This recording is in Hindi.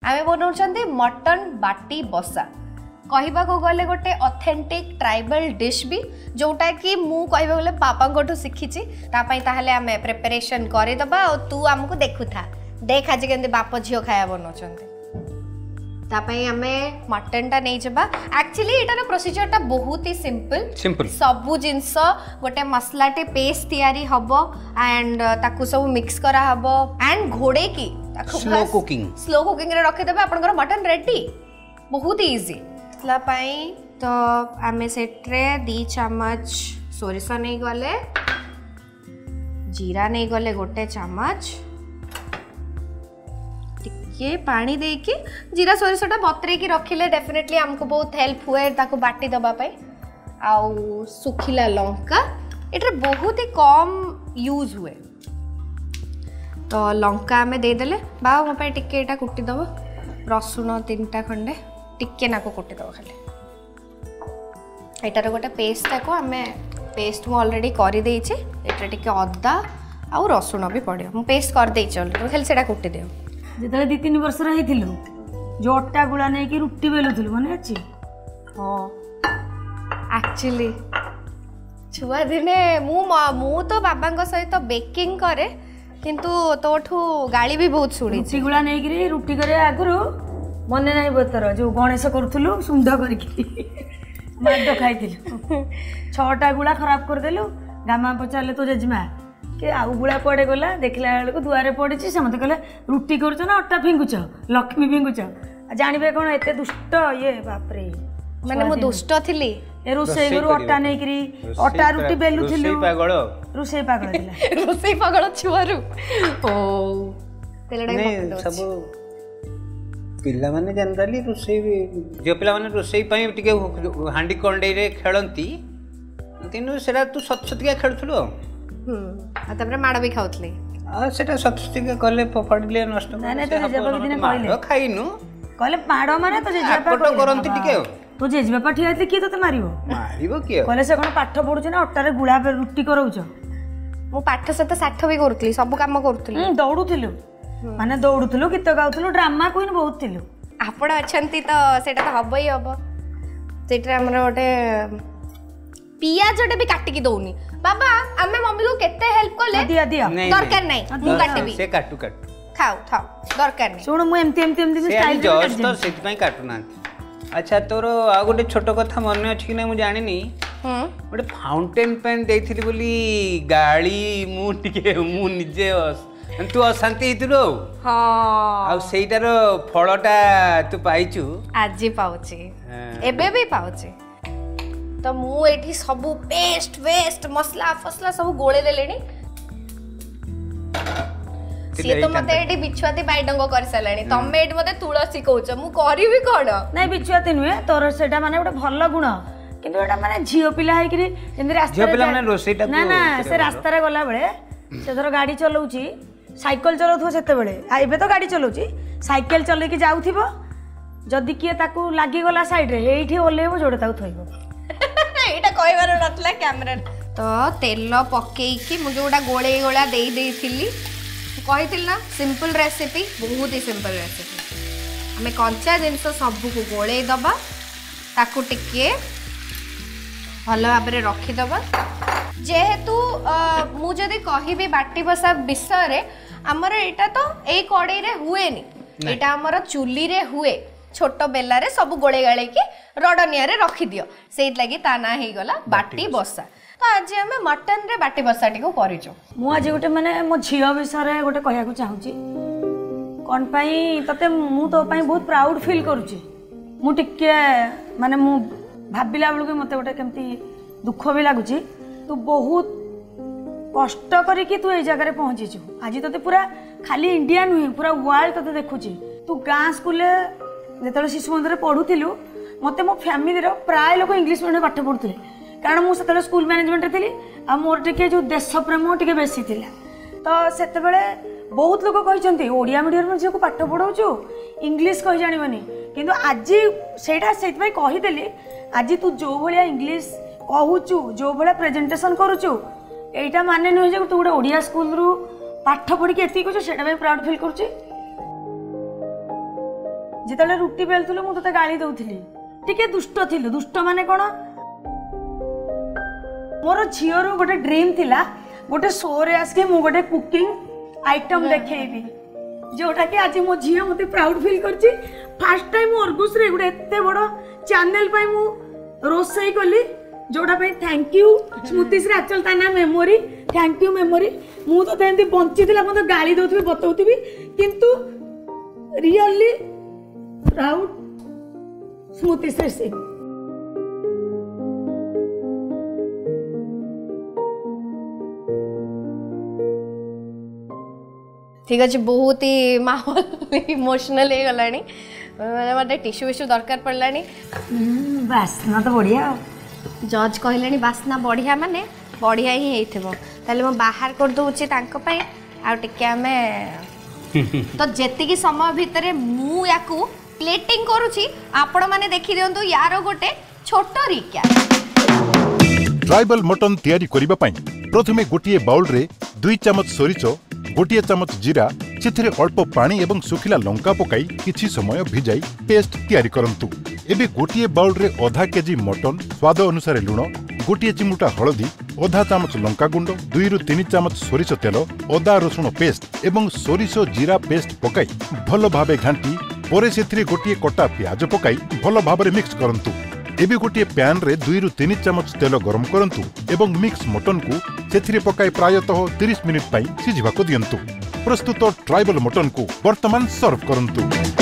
आमे बनाउछन्ते मटन बाटी बसा कहबा को गले गोटे ऑथेंटिक ट्राइबल डिश भी जोटा कि मु कहबा गले पापा गोठो सिखिछि ता पई ताहले आमे प्रिपरेशन करे दबा और तू हमको देखु था देख आज केंदे बाप झियो खाया बनाउछन्ते ता पई आमे मटन टा नै जबा एक्चुअली एटार प्रोसीजर टा बहुत ही सिंपल सबु जिंस गोटे मसला टे पेस्ट तयारी हबो एंड ताकू सब मिक्स करा हबो एंड घोड़े की ताकू स्लो कुकिंग रे रखे देबे आपनकर मटन रेडी बहुत इजी ला पाई तो आमे सेट्रे 2 चम्मच सोरिष नहीं गले जीरा नहीं गले गोटे चम्मच टिके पानी दे कि जीरा सोरिषटा बतरे की रखिले डेफिनेटली हमको बहुत हेल्प हुए ताको बाटी दबा पाई आउ सुखिला लंका एटर बहुत ही कम यूज हुए तो लंका आमे दे देले बा मो पाई टिके एटा कुटी दबो रसुण 3टा खंडे टिके नाको कुटी दबो खाली एटार गोटे पेस्ट को आमे पेस्ट मु ऑलरेडी करि देई छी एटा टिके अदा आउ रसुण भी पड़ियो मु पेस्ट कर देई चल तो खाली सेटा कुटी देओ जेतले 2-3 वर्ष रही थिलु जो अट्टा गुळा नै कि रुट्टी बेलुथलु माने अछि हां एक्चुअली छुआ दिने मु तो बाबांग सहित बेकिंग करे किंतु तोठू गाली भी बहुत सुनी रुट्टी गुळा नै कि रुट्टी करे आगुरु मने नाही बतर जो गणेश करूथलु सुंद करकी माड खाइथिलु 6टा गुळा खराब कर देलु गामा पचारले तो जेजमा के आउ गुळा पड़े गला देखला बेले को दुआरे पड़िछि से मते कहले रुट्टी करूछ ना अट्टा फिंगुछ लक्ष्मी फिंगुछ जानिबे कोन एते दुष्ट ये बाप रे माने मो दुष्ट थिली ए रोसे गुरु अट्टा नै करी अट्टा रुट्टी बेलुथिलु रोसे पागल दिला रोसे पागल छुआरु ओ तेलडा सब पिला माने जनरली रोसे जो पिला माने रोसे पई टिके हांडी कंडे रे खेलंती किनु सेरा तू सतसतिया खेलथुलो आ तबरे माड़ भी खाउतले आ सेटा सतसतिया कले पपड़ले नष्ट ना तो जेबा दिन कहले खाइनु कहले माड़ मारे तो जेबा फोटो करंती टिके तो जेबा पाठी आते की तो मारिबो के कहले से कोन पाठ पढुछ ना अट्टारे गुळा पे रुट्टी करौछ मो पाठ सहित साठ भी करथली सब काम करथली दौड़ुथिलु माने दौड़ुथिलु गीत गाउथिलु ड्रामा क्वीन बहुत थिलु आपण अछंती तो सेटा तो हबो ही हबो सेटा हमर ओटे पियाजटे भी काटी की दउनी बाबा आमे मम्मी को केते हेल्प कोले दिया दिया दरकार नै मु काटबी से काटू काटू खाओ खाओ दरकार नै सुन मु एमती स्टाइल जस्ट तो सेट पई काटू ना अच्छा तोर आ गोटे छोट कथा मन अछि कि नै मु जानि नी गोटे फाउंटेन पेन देथिली बोली गाड़ी मु टिके मु निजे तू अशांति हितु हां आ सेइटार फळटा तू पाइचु आजी पाउची एबे भी पाउची तो मु एठी सब पेस्ट वेस्ट मसला फसला सब गोळे लेलेनी सी तो मते एठी बिछुआती बाइडंग कर सलानी तमे एठी मते तुलसी कहउछ मु करिवि कोन नै बिछुआती नुए तोर सेटा माने गोटे भलो गुण किंतु एटा माने झियो पिला है कि जेंदि रास्ता झियो पिला माने रोसेटा ना ना से रास्ता रे गला बेले से धर गाड़ी चलाउची साइकिल चलाउथो सेते बेले आ एबे तो गाड़ी चलाउची साइकिल चले कि जाउथिबो जदी किए ताकू लागी गला साइड रे एठी ओलेबो जोडे ताकू थइबो एटा कहबार नथला कैमरा तो तेल पकेई कि मु जोडा गोळे गोळा देई देइथिली कहिथिल ना सिंपल रेसिपी बहुत ही सिंपल रेसिपी हमें कंचा जिनस सब को गोळे दबा ताकू टिके भलो भाबरे रखी दबा जेहेतु मु जदी कहिबे बाटी बसा विषय रे हमर एटा तो ए कड़ाई रे हुए नी एटा हमर चुली रे हुए छोट बेला रे सब गोळे गाळे के रडनिया रे रखी दियो सेत लागि ता ना हे गला बाटी बसा तो आज हमें मटन रे बाटी बसा टी को करिजो मु आज गोटे माने मो झियो विषय रे गोटे कहया को चाहूची कोन पई तते मु तो पई बहुत प्राउड फील करूची मु टिके माने मु भाबिला बेलु के मते गोटे केमती दुख भी लागुची तू बहुत कष्ट करी कि तू ए जगह रे पहुंची छु आज तते पूरा खाली इंडिया नुहे पूरा वर्ल्ड तते देखुची तू गां स्कूल जेतले शिशु मंदिर पढुथिलु मते मो फैमिली रो प्राय लोक इंग्लिश मीडियम पाठ पढुथिले कारण मु सेतले स्कूल मैनेजमेंट रे थिली आ मोर टिके जो देश प्रेम टिके बेसी थिला तो सेते बेले बहुत लोक कहिसंती ओडिया मीडियम में जे को पाठ पढौछु इंग्लिश कहि जानिबनी किंतु आज सेटा सेत भाई कहि देली आज तू जो भलिया इंग्लिश कहूचु जो भलिया प्रेजेंटेशन करूचु एटा माने न जे तू गोटे ओडिया स्कूल रु पाठ पढी के एती कहू सेटा भाई प्राउड फील करूची जिते रुटी बेलुलु मु ते गाली दौली टिके दुष्ट थिलु दुष्ट माने कौन मोर झीर गोटे ड्रीम थिला गोटे शो रे आसके मु गोटे कुकिंग आइटम देखेबी जोटा कि आज मो झील मते प्राउड फील करछि फर्स्ट टाइम अर्गुस रे गोटे एते बड़ चैनल पई मु रोसई कली जोटा पई थैंक यू स्मृति श्री आचल ताना मेमोरी थैंक यू मेमोरी मु तो तेंती बंची थिला मते गाली दउथबी बतौथबी किंतु रियली प्राउड स्मृति श्री सिंह ठीक अच्छे बहुत ही माहौल इमोशनल हो गलानी मतलब टिश्यू विश्यू दरकार पड़ला बास्ना तो बढ़िया जज कहले बास्ना बढ़िया माने बढ़िया ही होता बाहर कर दूची तो जेतिकी समय भितर मु याकू प्लेटिंग करूची आपण माने देखि दियंतु यार गोटे छोट रिक्या ट्राइबल मटन तैयारी करिबा पई प्रथमे गोटिए बाउल रे 2 चमच सरिचो गोटिए चमच जीरा सेथिरे अल्प पानी एवं सुखिला लंका पकाई किछि समय भिजाई पेस्ट तैयारी करंतु। एबे गोटिए बाउल रे आधा केजी मटन स्वाद अनुसार लुण गोटिए चिमुटा हळदी आधा चामच लंका गुंड 2 रु 3 चमच सोरिष तेल अदा रसुण पेस्ट एवं सोरिष जीरा पेस्ट पकाई भल भाबे घांटी परे सेथिरे गोटिए कटा प्याज पकाई भल भाबरे मिक्स करंतु। एबे गोटिए पैन रे 2 रु 3 चमच तेल गरम करंतु एवं मिक्स मटन को सेथिरे पकाई प्रायतः 30 मिनिट पई सिझिबाको दियंतु। प्रस्तुत ट्राइबल मटन को वर्तमान सर्व करंतु।